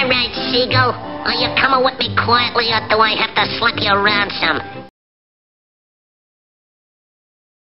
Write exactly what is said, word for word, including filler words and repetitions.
right, Seagull? Are you coming with me quietly, or do I have to slap you around some?